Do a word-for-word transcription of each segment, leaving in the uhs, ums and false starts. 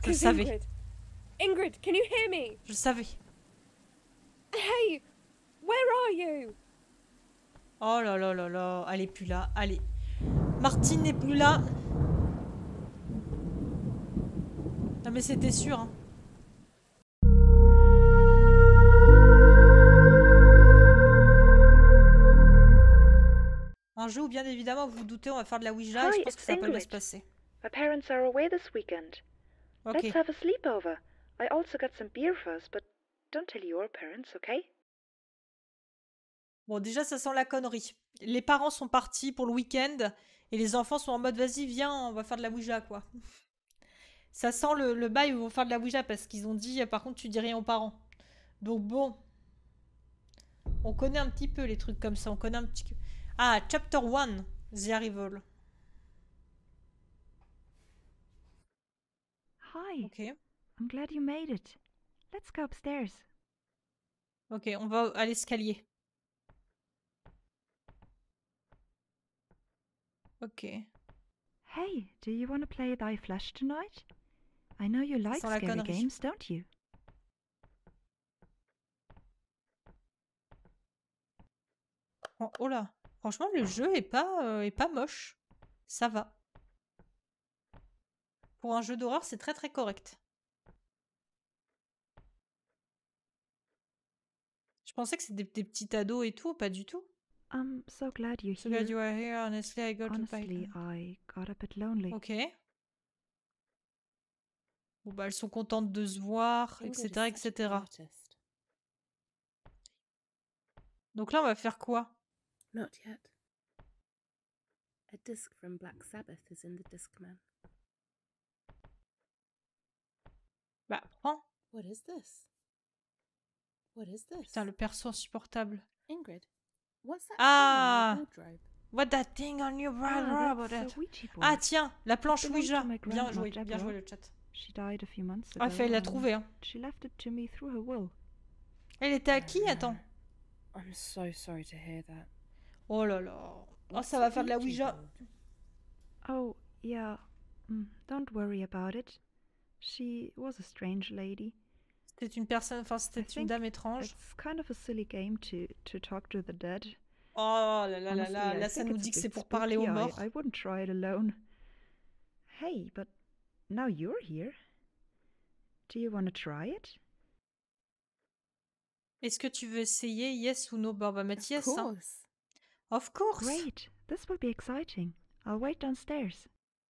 Je le is savais. Ingrid? Ingrid, can you hear me? Je le savais. Hey, where are you? Oh là là là là. Elle est plus là. Allez. Martine n'est plus là. Non mais c'était sûr. Hein. Un jeu où bien évidemment vous vous doutez on va faire de la Ouija et je pense que ça peut bien se passer. My parents are away this weekend. Ok. Let's have a sleepover. I also got some beer for us, but don't tell your parents, okay? Bon déjà ça sent la connerie. Les parents sont partis pour le week-end et les enfants sont en mode vas-y viens on va faire de la Ouija quoi. Ça sent le, le bail où ils vont faire de la Ouija parce qu'ils ont dit par contre tu dis rien aux parents. Donc bon. On connaît un petit peu les trucs comme ça. On connaît un petit peu. Ah, chapter one, The Arrival. Hi. Ok. I'm glad you made it. Let's go upstairs. Ok, on va à l'escalier. Ok. Hey, do you want to play Thy Flesh tonight? I know you like Sans la scary connerie. games, don't you? Oh, oh là. Franchement, le jeu est pas, euh, est pas moche. Ça va. Pour un jeu d'horreur, c'est très très correct. Je pensais que c'était des, des petits ados et tout, pas du tout. I'm so glad you're So here. glad you are here. Honestly, I got Honestly, to I got a bit lonely. Ok. Bon bah elles sont contentes de se voir, Ingrid et cetera, is such an et cetera. artist. Donc là, on va faire quoi? Not yet. A disc from Black Sabbath is in the Discman. Bah, prends. What is this? What is this? Putain, le perso insupportable. Ingrid, what's that Ah! thing on your wardrobe? What that thing on your Ah, brother? that's a Ouija board. Ah tiens, la planche It belonged Ouija. to my Bien grandma, joué, bien Deborah. joué le chat. She died a few months ago. Ah, fait, elle l'a and trouvé, hein. She left it to me through her will. Elle était à qui? Attends. I'm so sorry to hear that. Oh là là. Oh, What's ça va a faire de la Ouija. board? Oh, yeah. Mm, don't worry about it. She was a strange lady. C'était une personne, enfin, c'était I une think dame étrange. It's kind of a silly game to, to talk to the dead. Oh là là là Honestly, là. I Là, ça think nous it's dit a que c'est bit pour parler aux spooky. I- morts. I wouldn't try it alone. Hey, but now you're here. Do you want to try it? Est-ce que tu veux essayer? Yes ou no? Bah, on va mettre Of yes. Hein. course. Of course. Great. This will be exciting. I'll wait downstairs.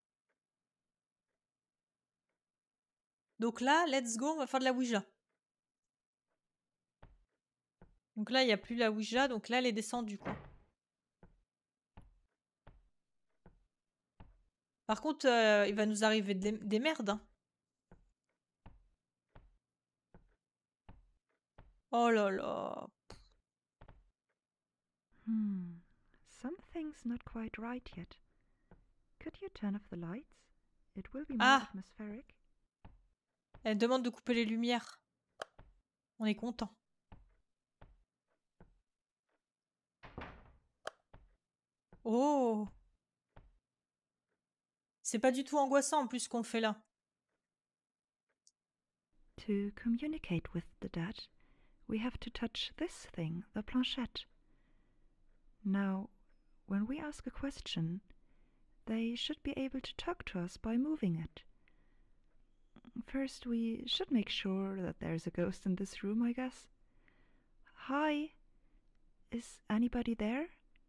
Donc là, let's go, on va faire de la Ouija. Donc là, il n'y a plus la Ouija, donc là, elle est descendue, quoi. Par contre, euh, il va nous arriver des, des merdes. Hein. Oh là là. Hmm. Something's not quite right yet. Could you turn off the lights? It will be more Ah. atmospheric. Elle demande de couper les lumières. On est content. Oh. C'est pas du tout angoissant en plus ce qu'on fait là. To communicate with the dead, we have to touch this thing, the planchette. Now, when we ask a question, they should be able to talk to us by moving it. First, we should make sure that there's a ghost in this room, I guess. Hi, is anybody there?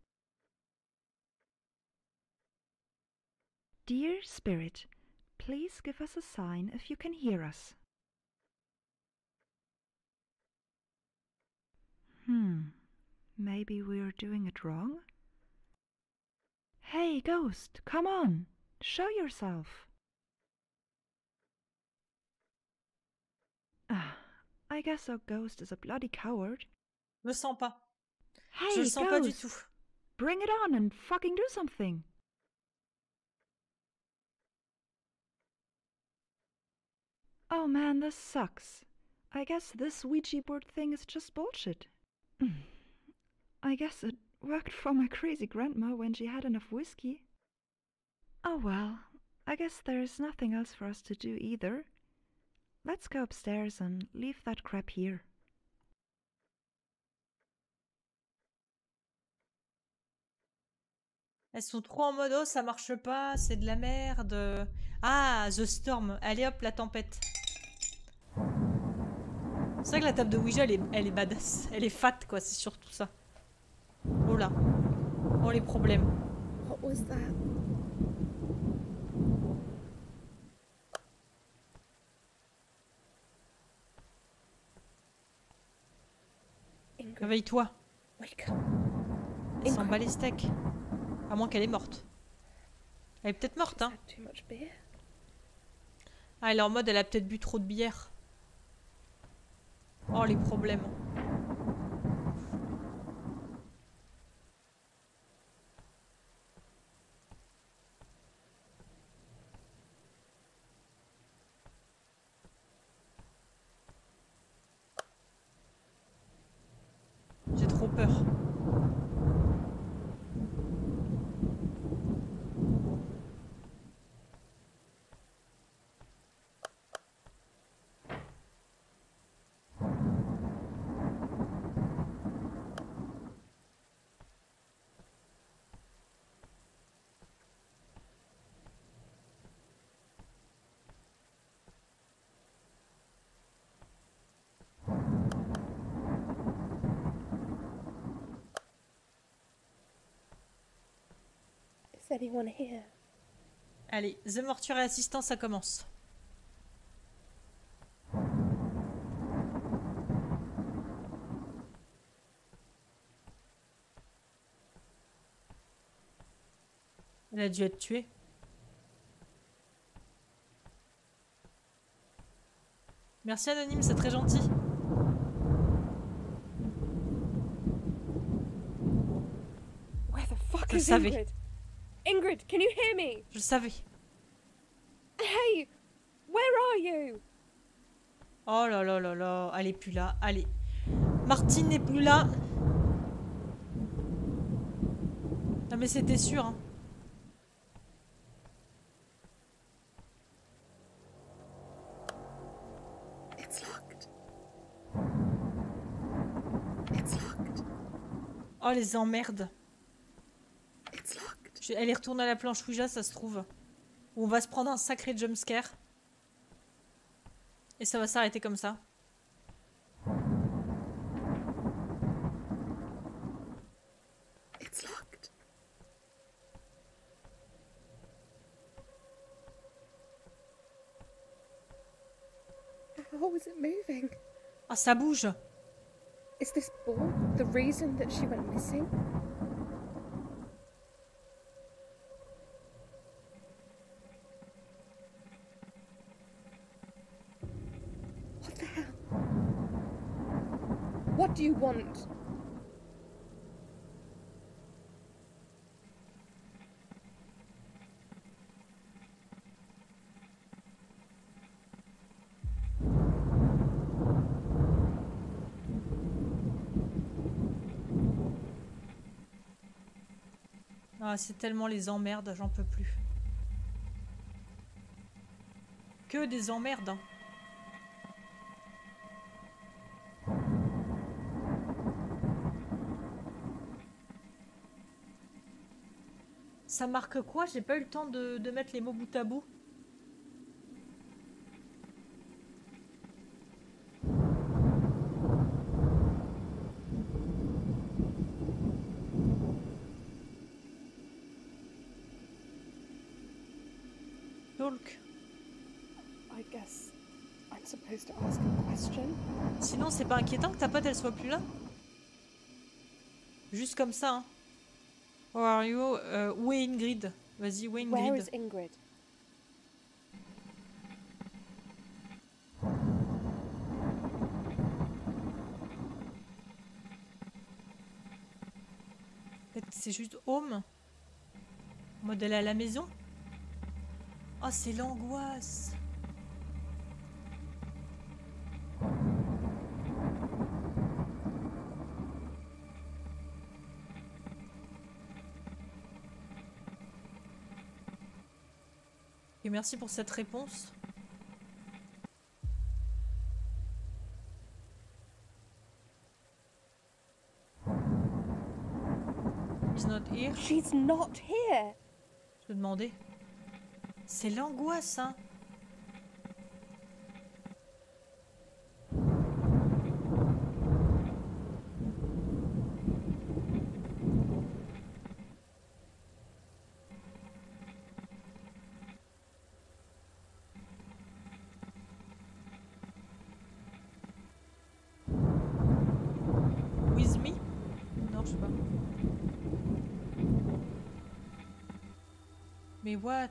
Dear Spirit, please give us a sign if you can hear us. Hmm, maybe we're doing it wrong? Hey, ghost, come on, show yourself. Ah, I guess our ghost is a bloody coward. Je me sens pas. Hey, Je le sens ghost, pas du tout. bring it on and fucking do something. Oh man, this sucks. I guess this Ouija board thing is just bullshit. I guess it worked for my crazy grandma when she had enough whiskey. Oh well, I guess there's nothing else for us to do either. Let's go upstairs and leave that crap here. Elles sont trop en mode oh ça marche pas, c'est de la merde. Ah, The Storm. Allez hop, la tempête. C'est vrai que la table de Ouija elle est, elle est badass. Elle est fat quoi, c'est surtout ça. Oh là. Oh les problèmes. What was that? Ingrid, Réveille-toi. wake up. Elle s'en bat les steaks. À moins qu'elle est morte. Elle est peut-être morte, hein. Had too much beer. Ah, elle est en mode, elle a peut-être bu trop de bière. Oh, les problèmes. J'ai trop peur. Is anyone here? Allez, The Mortuary Assistant, ça commence. Elle a dû être tuée. Merci Anonyme, c'est très gentil. Where the fuck Je is savais. Ingrid? Ingrid, can you hear me? Je le savais. Hey, where are you? Oh là là là là, elle est plus là. Allez. Martine n'est plus là. Non mais c'était sûr. Hein. It's locked. It's locked. Oh les emmerdes. It's locked. Je- Elle est retournée à la planche Ouija, ça se trouve. Où on va se prendre un sacré jumpscare. Et ça va s'arrêter comme ça. It's locked. How is it moving? Ah, ça bouge. Is this ball the reason that she went missing? What the hell? What do you want? Ah, c'est tellement les emmerdes, j'en peux plus. Que des emmerdes. Hein. Ça marque quoi? J'ai pas eu le temps de, de mettre les mots bout à bout. Talk. I guess I'm supposed to ask a question. Sinon, c'est pas inquiétant que ta pote elle soit plus là? Juste comme ça, hein. Where are you? Euh, où est Ingrid? Vas-y, où est Where Ingrid? is Ingrid? Peut-être que c'est juste home. En mode elle est à la maison. Oh, c'est l'angoisse. Et merci pour cette réponse. not here. She's not here. Je me demandais. C'est l'angoisse, hein. With me? Non, je sais pas. Mais what?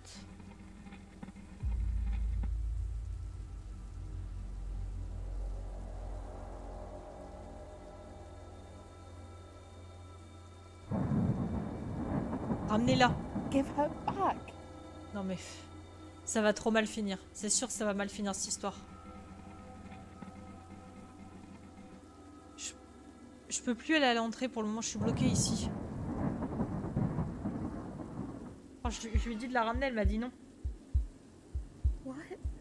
Ramenez-la. Give her back. Non mais pff, ça va trop mal finir. C'est sûr que ça va mal finir cette histoire. Je, je peux plus aller à l'entrée pour le moment. Je suis bloquée ici. Oh, je, je lui ai dit de la ramener. Elle m'a dit non. What?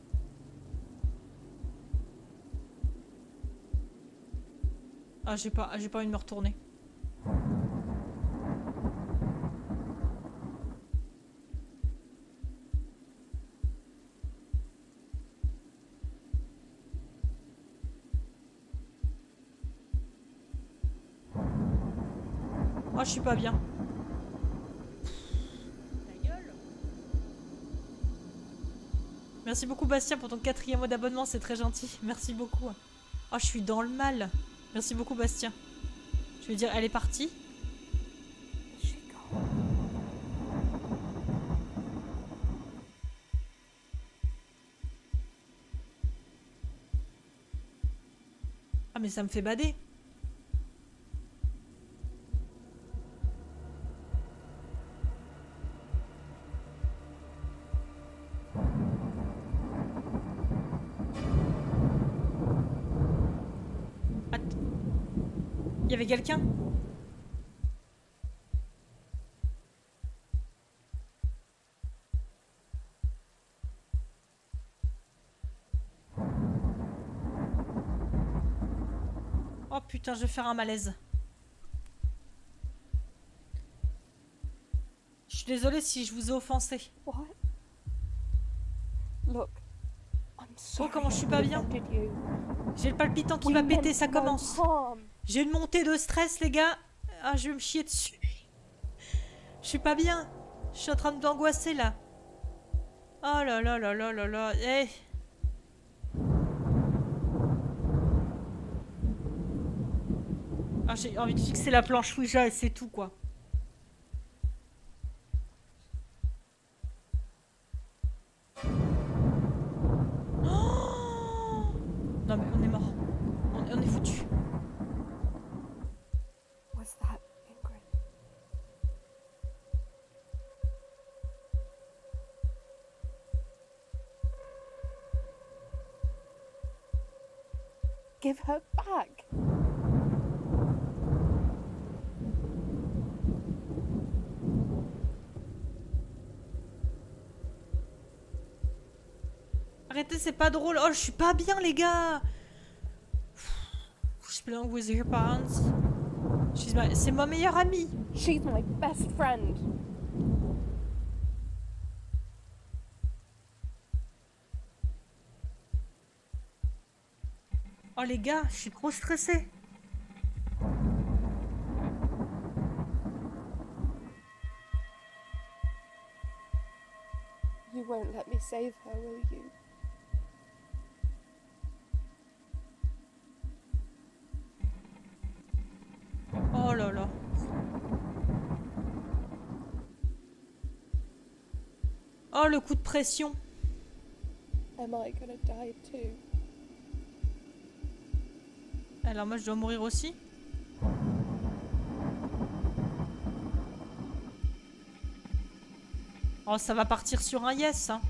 Ah j'ai pas, j'ai pas envie de me retourner. Oh, je suis pas bien. Ta gueule. Merci beaucoup Bastien pour ton quatrième mois d'abonnement, c'est très gentil. Merci beaucoup. Oh, je suis dans le mal. Merci beaucoup Bastien. Je veux dire, elle est partie. She gone. Ah mais ça me fait bader. Il y avait quelqu'un? Oh putain, je vais faire un malaise. Je suis désolée si je vous ai offensé. What? Look, I'm sorry. comment je suis pas I bien. offended you. J'ai le palpitant qui We va meant péter, ça no commence. harm. J'ai une montée de stress, les gars. Ah, je vais me chier dessus. Je suis pas bien. Je suis en train d'angoisser, là. Oh là là là là là là. Eh. Ah, j'ai envie de fixer la planche Ouija et c'est tout, quoi. Oh non, mais on est mort. On, on est foutu. Was that Ingrid? Give her back. Arrêtez, c'est pas drôle. Oh, je suis pas bien, les gars. Je belong with her parents. She's my- C'est ma meilleure amie. She's my best friend. Oh, les gars, je suis trop stressée. You won't let me save her, will you? Oh là là. Oh, le coup de pression. Am I gonna die too? Alors moi, je dois mourir aussi. Oh, ça va partir sur un yes, hein.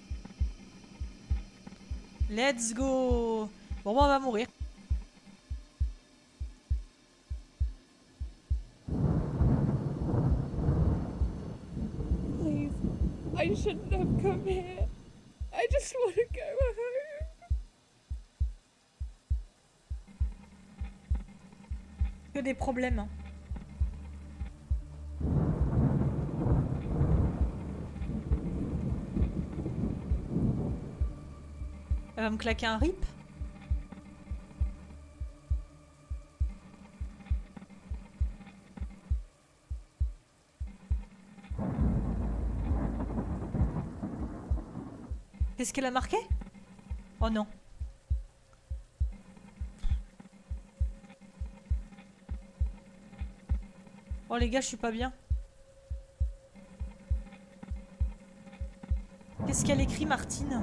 Let's go. Bon, bah, on va mourir. Please, I shouldn't have come here. I just want to go home. Que des problèmes, hein. Elle va me claquer un rip. Qu'est-ce qu'elle a marqué? Oh non. Oh les gars, je suis pas bien. Qu'est-ce qu'elle écrit, Martine?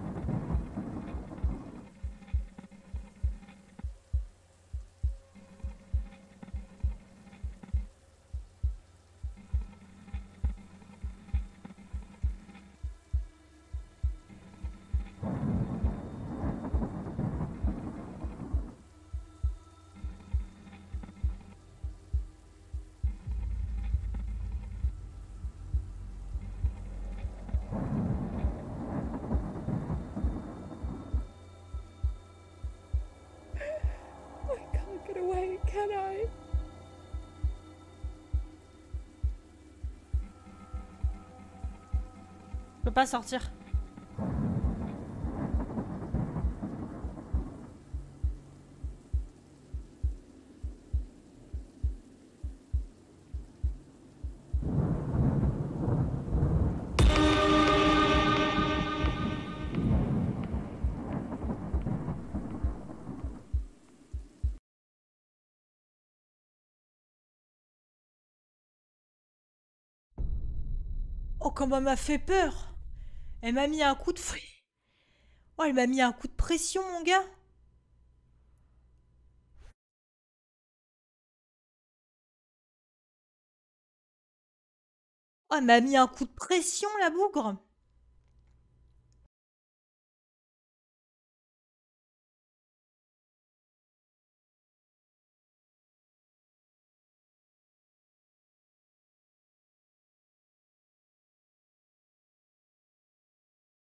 I can't get away, can I? Je peux pas sortir. Oh, comment elle m'a fait peur! Elle m'a mis un coup de fouet. Oh, elle m'a mis un coup de pression, mon gars. Oh, elle m'a mis un coup de pression, la bougre.